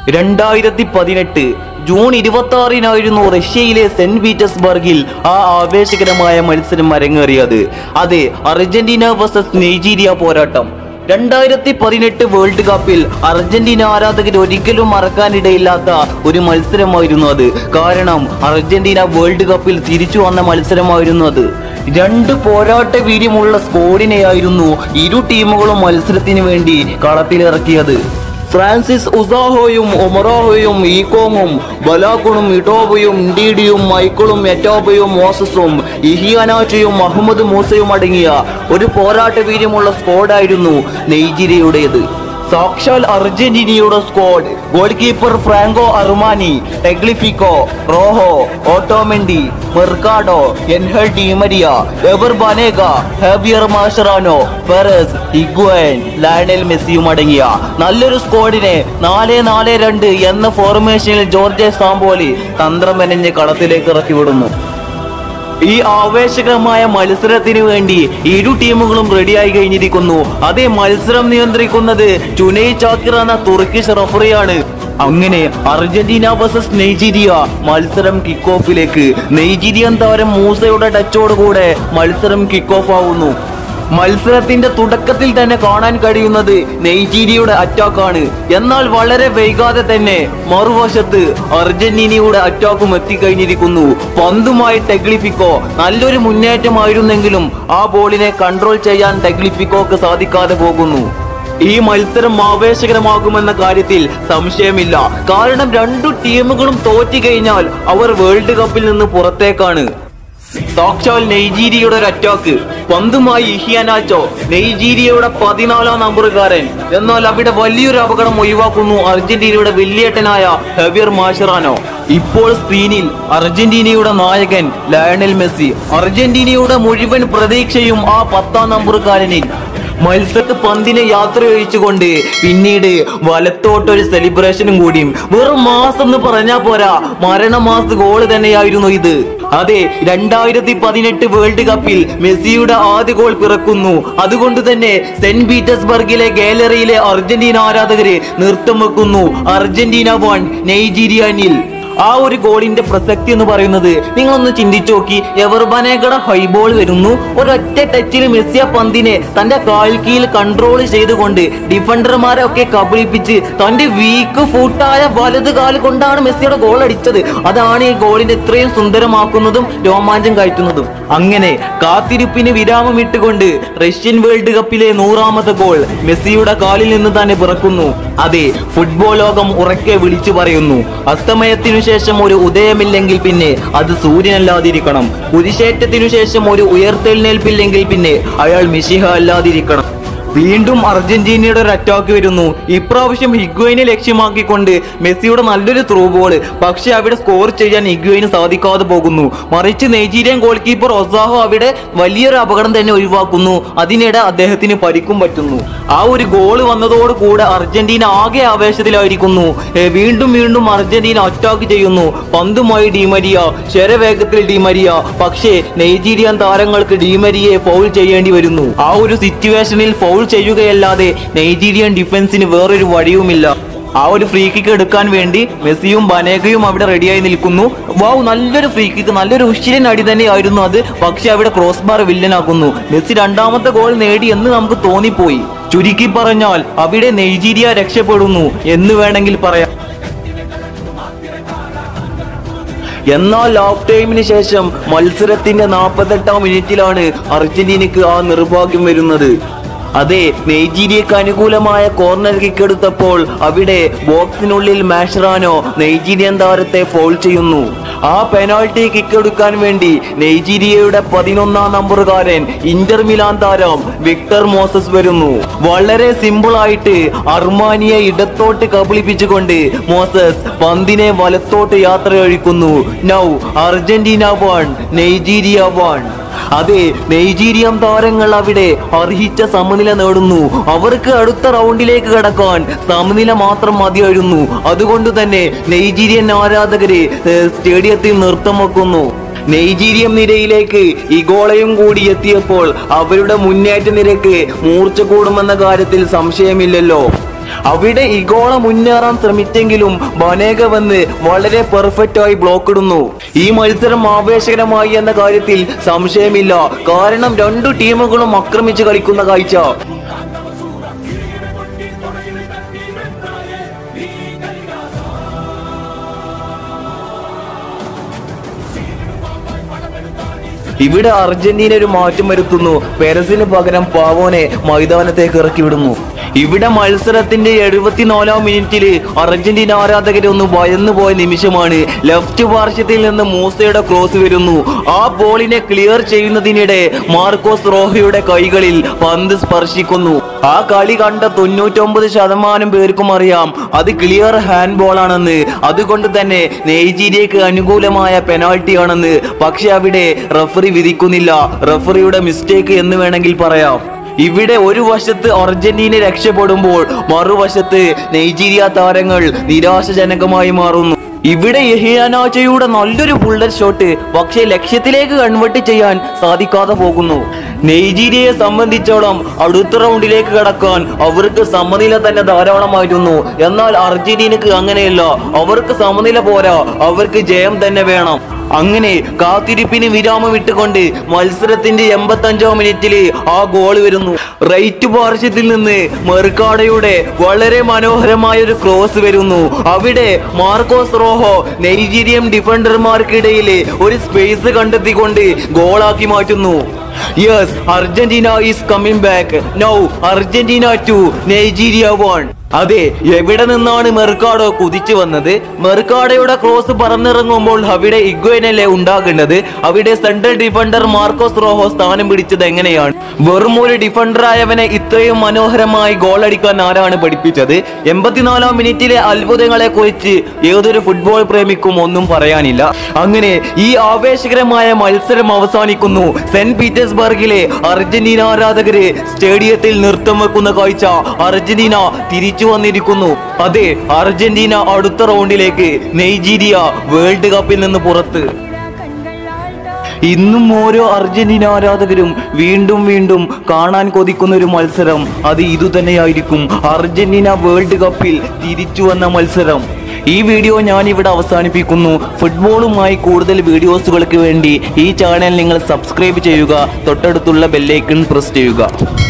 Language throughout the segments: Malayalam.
2018 ജൂൺ 26-നായിരുന്നു റഷ്യയിലെ സെന്റ് പീറ്റേഴ്സ്ബർഗിൽ ആ ആവേശകരമായ മത്സരം അരങ്ങേറിയത്. അതെ, അർജന്റീന വേഴ്സസ് നൈജീരിയ പോരാട്ടം. 2018 വേൾഡ് കപ്പിൽ അർജന്റീന ആരാധകർ ഒരിക്കലും മറക്കാനിടയില്ലാത്ത ഒരു മത്സരമായിരുന്നു അത്. കാരണം അർജന്റീന വേൾഡ് കപ്പിൽ തിരിച്ചു വന്ന മത്സരമായിരുന്നു അത്. രണ്ട് പോരാട്ട വീര്യമുള്ള സ്ക്വാഡിനെയായിരുന്നു ഇരു ടീമുകളും മത്സരത്തിന് വേണ്ടി കളത്തിലിറക്കിയത്. ഫ്രാൻസിസ് ഉസാഹോയും ഒമറാഹോയും ഈക്കോങ്ങും ബലാഗുണും ഇടോബയും ഇൻഡീഡിയും മൈക്കിളും എറ്റോബയും മോസസും ഇഹിയാനാച്ചയും മുഹമ്മദ് മൂസയും അടങ്ങിയ ഒരു പോരാട്ട വീര്യമുള്ള സ്ക്വാഡായിരുന്നു നൈജീരിയയുടേത്. സാക്ഷാൽ അർജന്റീനയുടെ squad. Goalkeeper Franco Armani, Tagliafico, Rojo, Otamendi, Mercado, Angel Di Maria, Ever Banega, Javier Mascherano, Perez, Higuain, Lionel മെസ്സിയും അടങ്ങിയ നല്ലൊരു സ്ക്വാഡിനെ 4-4-2 എന്ന ഫോർമേഷനിൽ ജോർജെ സാമ്പോലി തന്ത്രമെനഞ്ഞ് കളത്തിലേക്ക് ഇറക്കി വിടുന്നു. ഈ ആവേശകരമായ മത്സരത്തിന് വേണ്ടി ഇരു ടീമുകളും റെഡിയായി കഴിഞ്ഞിരിക്കുന്നു. അതേ മത്സരം നിയന്ത്രിക്കുന്നത് ചുനൈ ചാക്കിർ എന്ന തുർക്കിഷ് റഫറിയാണ്. അങ്ങനെ അർജന്റീന വേഴ്സസ് നൈജീരിയ മത്സരം കിക്ക് ഓഫിലേക്ക്. നൈജീരിയൻ താരം മൂസയുടെ ടച്ചോടുകൂടെ മത്സരം കിക്ക് ഓഫ് ആവുന്നു. മത്സരത്തിന്റെ തുടക്കത്തിൽ തന്നെ കാണാൻ കഴിയുന്നത് നൈജീരിയയുടെ അറ്റാക്കാണ്. എന്നാൽ വളരെ വൈകാതെ തന്നെ മറുവശത്ത് അർജന്റീനയുടെ അറ്റാക്കും എത്തിക്കഴിഞ്ഞിരിക്കുന്നു. പന്തുമായി ടെഗ്ലിഫിക്കോ നല്ലൊരു മുന്നേറ്റമായിരുന്നെങ്കിലും ആ ബോളിനെ കൺട്രോൾ ചെയ്യാൻ ടെഗ്ലിഫിക്കോക്ക് സാധിക്കാതെ പോകുന്നു. ഈ മത്സരം ആവേശകരമാകുമെന്ന കാര്യത്തിൽ സംശയമില്ല. കാരണം രണ്ടു ടീമുകളും തോറ്റു കഴിഞ്ഞാൽ അവർ വേൾഡ് കപ്പിൽ നിന്ന് പുറത്തേക്കാണ്. സാക്ഷാൽ നൈജീരിയയുടെ ഒരു അറ്റാക്ക്. പന്തുമായി ഇഹിയാനാച്ചോ, നൈജീരിയയുടെ 14-ാം നമ്പറുകാരൻ. എന്നാൽ അവിടെ വലിയൊരു അപകടം ഒഴിവാക്കുന്നു അർജന്റീനയുടെ വലിയേട്ടനായ ഹെവിയർ മാഷറാനോ. ഇപ്പോൾ സ്ക്രീനിൽ അർജന്റീനയുടെ നായകൻ ലയണൽ മെസ്സി. അർജന്റീനയുടെ മുഴുവൻ പ്രതീക്ഷയും ആ 10-ാം നമ്പറുകാരനിൽ. മത്സരത്ത് പന്തിനെ യാത്ര ഒഴിച്ചുകൊണ്ട് പിന്നീട് വലത്തോട്ടൊരു സെലിബ്രേഷനും കൂടിയും. വെറും മാസ് എന്ന് പറഞ്ഞാ പോരാ, മരണമാസ് ഗോള് തന്നെയായിരുന്നു ഇത്. അതെ, 2018 വേൾഡ് കപ്പിൽ മെസ്സിയുടെ ആദ്യ ഗോൾ പിറക്കുന്നു. അതുകൊണ്ട് തന്നെ സെന്റ് പീറ്റേഴ്സ്ബർഗിലെ ഗാലറിയിലെ അർജന്റീന ആരാധകര് നൃത്തം വെക്കുന്നു. Argentina 1 Nigeria 0. ആ ഒരു ഗോളിന്റെ പ്രസക്തി എന്ന് പറയുന്നത് നിങ്ങളൊന്ന് ചിന്തിച്ചു നോക്കി. എവർ ബനേഗയുടെ ഹൈബോൾ വരുന്നു, ഒരൊറ്റ ടച്ചിൽ മെസ്സി ആ പന്തിനെ തന്റെ കാൽക്കീയിൽ കൺട്രോൾ ചെയ്തുകൊണ്ട് ഡിഫൻഡർമാരെ ഒക്കെ കബളിപ്പിച്ച് തന്റെ വീക്ക് ഫുട്ടായ വലത് കാൽ കൊണ്ടാണ് മെസ്സിയുടെ ഗോൾ അടിച്ചത്. അതാണ് ഈ ഗോളിന്റെ ഇത്രയും സുന്ദരമാക്കുന്നതും രോമാഞ്ചം കയറ്റുന്നതും. അങ്ങനെ കാത്തിരിപ്പിന് വിരാമം ഇട്ടുകൊണ്ട് റഷ്യൻ വേൾഡ് കപ്പിലെ 100-ാമത്തെ ഗോൾ മെസ്സിയുടെ കാലിൽ നിന്ന് തന്നെ പിറക്കുന്നു. അതെ, ഫുട്ബോൾ ലോകം ഉറക്കെ വിളിച്ചു പറയുന്നു, അസ്തമയത്തിനു ശേഷം ഒരു ഉദയമില്ലെങ്കിൽ പിന്നെ അത് സൂര്യനല്ലാതിരിക്കണം. കുരിശേറ്റത്തിനു ശേഷം ഒരു ഉയർത്തെഴുന്നേൽപ്പില്ലെങ്കിൽ പിന്നെ അയാൾ മിശിഹ അല്ലാതിരിക്കണം. വീണ്ടും അർജന്റീനയുടെ ഒരു അറ്റാക്ക് വരുന്നു. ഇപ്രാവശ്യം ഹിഗ്വൈനെ ലക്ഷ്യമാക്കിക്കൊണ്ട് മെസ്സിയുടെ നല്ലൊരു ത്രൂ ബോൾ. പക്ഷെ അവിടെ സ്കോർ ചെയ്യാൻ ഹിഗ്വൈന് സാധിക്കാതെ പോകുന്നു. മറിച്ച് നൈജീരിയൻ ഗോൾ കീപ്പർ ഒസാഹോ അവിടെ വലിയൊരു അപകടം തന്നെ ഒഴിവാക്കുന്നു. അതിനിടെ അദ്ദേഹത്തിന് പരിക്കും പറ്റുന്നു. ആ ഒരു ഗോൾ വന്നതോടുകൂടെ അർജന്റീന ആകെ ആവേശത്തിലായിരിക്കുന്നു. വീണ്ടും അർജന്റീന അറ്റാക്ക് ചെയ്യുന്നു. പന്തുമായി ഡിമരിയ, ശരവേഗത്തിൽ ഡിമരിയ. പക്ഷേ നൈജീരിയൻ താരങ്ങൾക്ക് ഡിമരിയെ ഫൗൾ ചെയ്യേണ്ടി വരുന്നു. ആ ഒരു സിറ്റുവേഷനിൽ ഫൗൾ ചെയ്യുകയല്ലാതെ നൈജീരിയൻ ഡിഫൻസിന് വേറൊരു വഴിയുമില്ല. ആ ഒരു ഫ്രീ കിക്ക് എടുക്കാൻ വേണ്ടി മെസ്സിയും ബനേഗയും അവിടെ റെഡിയായി നിൽക്കുന്നു. നല്ലൊരു ഫ്രീ കിക്ക്, നല്ലൊരു ഉശിരൻ അടി തന്നെയായിരുന്നു അത്. പക്ഷെ അവിടെ ക്രോസ് ബാർ വില്ലനാക്കുന്നു. മെസ്സി 2-ാമത്തെ ഗോൾ നേടി എന്ന് നമുക്ക് തോന്നിപ്പോയി. ചുരുക്കി പറഞ്ഞാൽ അവിടെ നൈജീരിയ രക്ഷപ്പെടുന്നു എന്ന് വേണമെങ്കിൽ പറയാം. എന്നാൽ ഹാഫ് ടൈമിന് ശേഷം മത്സരത്തിന്റെ 48-ാം മിനിറ്റിലാണ് അർജന്റീനക്ക് ആ നിർഭാഗ്യം വരുന്നത്. അതെ, നൈജീരിയക്ക് അനുകൂലമായ കോർണർ കിക്ക് എടുത്തപ്പോൾ അവിടെ ബോക്സിനുള്ളിൽ മാഷറാനോ നൈജീരിയൻ താരത്തെ ഫൗൾ ചെയ്യുന്നു. ആ പെനാൾട്ടി കിക്ക് എടുക്കാൻ വേണ്ടി നൈജീരിയയുടെ 11-ാം നമ്പറുകാരൻ ഇന്റർ മിലാൻ താരം വിക്ടർ മോസസ് വരുന്നു. വളരെ സിമ്പിൾ ആയിട്ട് അർമാനിയെ ഇടത്തോട്ട് കബളിപ്പിച്ചുകൊണ്ട് മോസസ് പന്തിനെ വലത്തോട്ട് യാത്ര കഴിക്കുന്നു. Now Argentina 1 Nigeria 1. അതെ, നൈജീരിയൻ താരങ്ങൾ അവിടെ അർഹിച്ച സമനില നേടുന്നു. അവർക്ക് അടുത്ത റൗണ്ടിലേക്ക് കടക്കാൻ സമനില മാത്രം മതിയായിരുന്നു. അതുകൊണ്ട് തന്നെ നൈജീരിയൻ ആരാധകര് സ്റ്റേഡിയത്തിൽ നൃത്തം വെക്കുന്നു. നൈജീരിയൻ നിരയിലേക്ക് ഇഗോളയും കൂടി എത്തിയപ്പോൾ അവരുടെ മുന്നേറ്റ നിരക്ക് മൂർച്ച കൂടുമെന്ന കാര്യത്തിൽ സംശയമില്ലല്ലോ. അവിടെ ഇഗോള മുന്നേറാൻ ശ്രമിച്ചെങ്കിലും ബനേഗ വന്ന് വളരെ പെർഫെക്റ്റ് ആയി ബ്ലോക്ക് ഇടുന്നു. ഈ മത്സരം ആവേശകരമായി എന്ന കാര്യത്തിൽ സംശയമില്ല. കാരണം രണ്ടു ടീമുകളും ആക്രമിച്ച് കളിക്കുന്ന കാഴ്ച. ഇവിടെ അർജന്റീന ഒരു മാറ്റം വരുത്തുന്നു. പെരസിന് പകരം പാവോനെ മൈതാനത്തേക്ക് ഇറക്കി വിടുന്നു. ഇവിടെ മത്സരത്തിന്റെ 74-ാം മിനിറ്റില് അർജന്റീന ആരാധകരെ ഒന്ന് ഭയന്നു പോയ നിമിഷമാണ്. ലെഫ്റ്റ് പാർശ്വത്തിൽ നിന്ന് മൂസയുടെ ക്രോസ് വരുന്നു. ആ ബോളിനെ ക്ലിയർ ചെയ്യുന്നതിനിടെ മാർക്കോസ് റോഹയുടെ കൈകളിൽ പന്ത് സ്പർശിക്കുന്നു. ആ കളി കണ്ട 99% പേർക്കും അറിയാം അത് ക്ലിയർ ഹാൻഡ് ബോൾ ആണെന്ന്. അതുകൊണ്ട് തന്നെ നൈജീരിയക്ക് അനുകൂലമായ പെനാൾട്ടി ആണെന്ന്. പക്ഷെ അവിടെ റഫറി വിധിക്കുന്നില്ല. റഫറിയുടെ മിസ്റ്റേക്ക് എന്ന് വേണമെങ്കിൽ പറയാം. ഇവിടെ ഒരു വശത്ത് അർജന്റീന രക്ഷപ്പെടുമ്പോൾ മറുവശത്ത് നൈജീരിയ താരങ്ങൾ നിരാശജനകമായി മാറുന്നു. ഇവിടെ യഹിയാനാച്ചയുടെ നല്ലൊരു ബുള്ളറ്റ് ഷോട്ട് പക്ഷേ ലക്ഷ്യത്തിലേക്ക് കൺവേർട്ട് ചെയ്യാൻ സാധിക്കാതെ പോകുന്നു. നൈജീരിയയെ സംബന്ധിച്ചോളം അടുത്ത റൗണ്ടിലേക്ക് കടക്കാൻ അവർക്ക് സമനില തന്നെ ധാരാളമായിരുന്നു. എന്നാൽ അർജന്റീനക്ക് അങ്ങനെയല്ല. അവർക്ക് സമനില പോരാ, അവർക്ക് ജയം തന്നെ വേണം. അങ്ങനെ കാത്തിരിപ്പിന് വിരാമം വിട്ടുകൊണ്ട് മത്സരത്തിന്റെ 85-ാം മിനിറ്റില് ആ ഗോൾ വരുന്നു. റൈറ്റ് പാർശ്വത്തിൽ നിന്ന് മെർക്കാഡോയുടെ വളരെ മനോഹരമായ ഒരു ക്രോസ് വരുന്നു. അവിടെ മാർക്കോസ് റോഹോ നൈജീരിയൻ ഡിഫൻഡർമാർക്കിടയിൽ ഒരു സ്പേസ് കണ്ടെത്തിക്കൊണ്ട് ഗോളാക്കി മാറ്റുന്നു. Yes, Argentina is coming back. Now Argentina 2 Nigeria 1. അതെ, എവിടെ നിന്നാണ് മെർക്കാഡോ കുതിച്ചു വന്നത്? മെർക്കാഡോയുടെ ക്രോസ് പറന്നിറങ്ങുമ്പോൾ അവിടെ ഇഗ്വനല്ലേ ഉണ്ടാകേണ്ടത്. അവിടെ സെൻട്രൽ ഡിഫൻഡർ മാർക്കോസ് റോഹോ സ്ഥാനം പിടിച്ചത് എങ്ങനെയാണ്? വെറും ഒരു ഡിഫൻഡറായവനെ ഇത്രയും മനോഹരമായി ഗോൾ അടിക്കാൻ ആരാണ് പഠിപ്പിച്ചത്? 84-ാം മിനിറ്റിലെ അത്ഭുതങ്ങളെ കുറിച്ച് ഏതൊരു ഫുട്ബോൾ പ്രേമിക്കും ഒന്നും പറയാനില്ല. അങ്ങനെ ഈ ആവേശകരമായ മത്സരം അവസാനിക്കുന്നു. സെന്റ് പീറ്റേഴ്സ്ബർഗിലെ അർജന്റീന ആരാധകര് സ്റ്റേഡിയത്തിൽ നൃത്തം വെക്കുന്ന കാഴ്ച. അർജന്റീന തിരിച്ചു വന്നിരിക്കുന്നു. അതെ, അർജന്റീന അടുത്ത റൗണ്ടിലേക്ക്. നൈജീരിയ വേൾഡ് കപ്പിൽ നിന്ന് പുറത്ത്. ഇന്നും ഓരോ അർജന്റീന ആരാധകരും വീണ്ടും വീണ്ടും കാണാൻ കൊതിക്കുന്ന ഒരു മത്സരം അത് ഇതുതന്നെയായിരിക്കും. അർജന്റീന വേൾഡ് കപ്പിൽ തിരിച്ചു വന്ന മത്സരം. ഈ വീഡിയോ ഞാൻ ഇവിടെ അവസാനിപ്പിക്കുന്നു. ഫുട്ബോളുമായി കൂടുതൽ വീഡിയോസുകൾക്ക് വേണ്ടി ഈ ചാനൽ നിങ്ങൾ സബ്സ്ക്രൈബ് ചെയ്യുക. തൊട്ടടുത്തുള്ള ബെല്ലൈക്കൺ പ്രസ് ചെയ്യുക.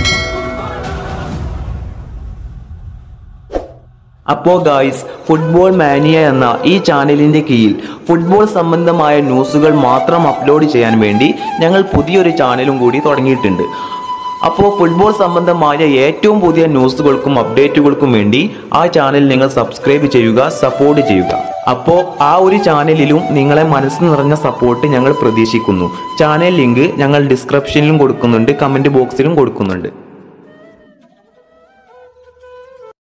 അപ്പോൾ ഗായ്സ്, ഫുട്ബോൾ മാനിയ എന്ന ഈ ചാനലിൻ്റെ കീഴിൽ ഫുട്ബോൾ സംബന്ധമായ ന്യൂസുകൾ മാത്രം അപ്ലോഡ് ചെയ്യാൻ വേണ്ടി ഞങ്ങൾ പുതിയൊരു ചാനലും കൂടി തുടങ്ങിയിട്ടുണ്ട്. അപ്പോൾ ഫുട്ബോൾ സംബന്ധമായ ഏറ്റവും പുതിയ ന്യൂസുകൾക്കും അപ്ഡേറ്റുകൾക്കും വേണ്ടി ആ ചാനൽ നിങ്ങൾ സബ്സ്ക്രൈബ് ചെയ്യുക, സപ്പോർട്ട് ചെയ്യുക. അപ്പോൾ ആ ഒരു ചാനലിലും നിങ്ങളെ മനസ്സ് നിറഞ്ഞ സപ്പോർട്ട് ഞങ്ങൾ പ്രതീക്ഷിക്കുന്നു. ചാനൽ ലിങ്ക് ഞങ്ങൾ ഡിസ്ക്രിപ്ഷനിലും കൊടുക്കുന്നുണ്ട്, കമൻറ്റ് ബോക്സിലും കൊടുക്കുന്നുണ്ട്.